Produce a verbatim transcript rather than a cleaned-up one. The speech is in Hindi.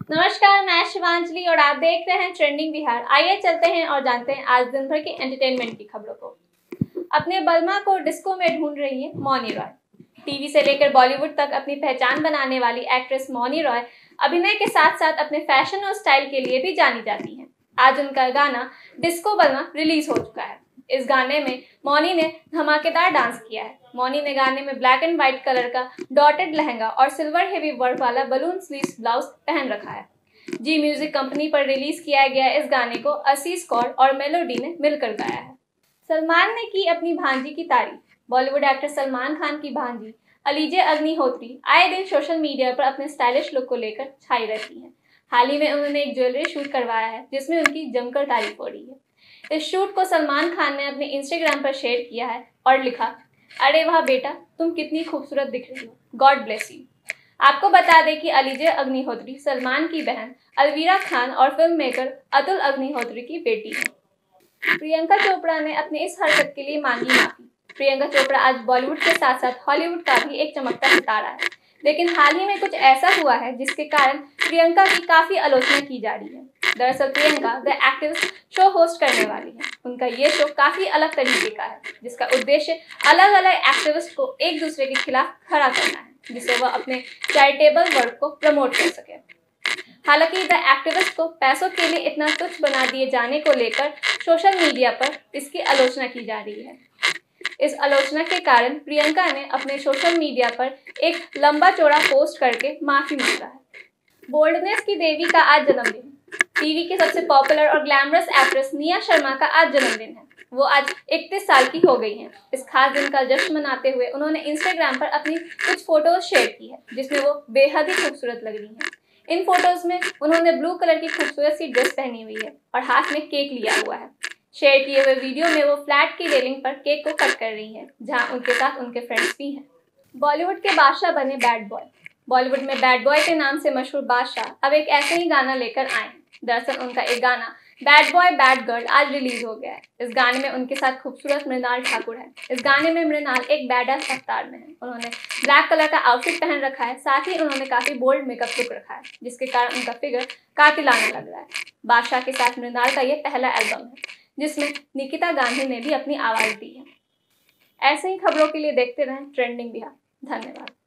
नमस्कार, मैं शिवांजलि और आप देख रहे हैं ट्रेंडिंग बिहार। आइए चलते हैं और जानते हैं आज दिन भर की एंटरटेनमेंट की खबरों को। अपने बलमा को डिस्को में ढूंढ रही है मौनी रॉय। टीवी से लेकर बॉलीवुड तक अपनी पहचान बनाने वाली एक्ट्रेस मौनी रॉय अभिनय के साथ साथ अपने फैशन और स्टाइल के लिए भी जानी जाती हैं। आज उनका गाना डिस्को बलमा रिलीज हो चुका है। इस गाने में मौनी ने धमाकेदार डांस किया है। मौनी ने गाने में ब्लैक एंड व्हाइट कलर का डॉटेड लहंगा और सिल्वर हेवी वर्क वाला बलून स्लीव्स ब्लाउज पहन रखा है। जी म्यूजिक कंपनी पर रिलीज किया गया इस गाने को असीस कौर और मेलोडी ने मिलकर गाया है। सलमान ने की अपनी भांजी की तारीफ। बॉलीवुड एक्टर सलमान खान की भांजी अलीजे अग्निहोत्री आए दिन सोशल मीडिया पर अपने स्टाइलिश लुक को लेकर छाई रहती हैं। हाल ही में उन्होंने एक ज्वेलरी शूट करवाया है जिसमें उनकी जमकर तारीफ हो रही है। इस शूट को सलमान खान ने अपने इंस्टाग्राम पर शेयर किया है और लिखा, अरे वाह बेटा, तुम कितनी खूबसूरत दिख रही हो, गॉड ब्लेस यू। आपको बता दें कि अलीजे अग्निहोत्री सलमान की बहन अलवीरा खान और फिल्म मेकर अतुल अग्निहोत्री की बेटी है। प्रियंका चोपड़ा ने अपने इस हरकत के लिए मांगी माफी। प्रियंका चोपड़ा आज बॉलीवुड के साथ साथ हॉलीवुड का भी एक चमकता सितारा है, लेकिन हाल ही में कुछ ऐसा हुआ है जिसके कारण प्रियंका की काफी आलोचना की जा रही है। दरअसल Priyanka the activist show host करने वाली है। उनका ये शो काफी अलग तरीके का है, जिसका उद्देश्य अलग अलग एक्टिविस्ट को एक दूसरे के खिलाफ खड़ा करना है, जिससे वह अपने चैरिटेबल वर्क को प्रमोट कर सके। हालांकि द एक्टिविस्ट को पैसों के लिए इतना तुच्छ बना दिए जाने को लेकर सोशल मीडिया पर इसकी आलोचना की जा रही है। इस आलोचना के कारण प्रियंका ने अपने सोशल मीडिया पर एक लंबा चौड़ा पोस्ट करके माफी मांगा है। बोल्डनेस की देवी का आज जन्मदिन। टीवी की सबसे पॉपुलर और ग्लैमरस एक्ट्रेस निया शर्मा का आज जन्मदिन है। वो आज इकतीस साल की हो गई हैं। इस खास दिन का जश्न मनाते हुए उन्होंने इंस्टाग्राम पर अपनी कुछ फोटोज शेयर की है जिसमें वो बेहद ही खूबसूरत लग रही हैं। इन फोटोज में उन्होंने ब्लू कलर की खूबसूरत सी ड्रेस पहनी हुई है और हाथ में केक लिया हुआ है। शेयर किए हुए वीडियो में वो फ्लैट की रेलिंग पर केक को कट कर रही हैं, जहां उनके साथ उनके फ्रेंड्स भी हैं। बॉलीवुड के बादशाह बने बैड बॉय। बॉलीवुड में बैड बॉय के नाम से मशहूर बादशाह अब एक ऐसे ही गाना लेकर आए हैं। दरअसल उनका एक गाना बैड बॉय बैड गर्ल आज रिलीज हो गया है। इस गाने में उनके साथ खूबसूरत मृणाल ठाकुर है। इस गाने में मृणाल एक बैडअस अवतार में है। उन्होंने ब्लैक कलर का आउटफिट पहन रखा है, साथ ही उन्होंने काफी बोल्ड मेकअप लुक रखा है, जिसके कारण उनका फिगर कातिलाना लग रहा है। बादशाह के साथ मृणाल का ये पहला एल्बम है जिसमें निकिता गांधी ने भी अपनी आवाज दी है। ऐसे ही खबरों के लिए देखते रहें ट्रेंडिंग बिहार। धन्यवाद।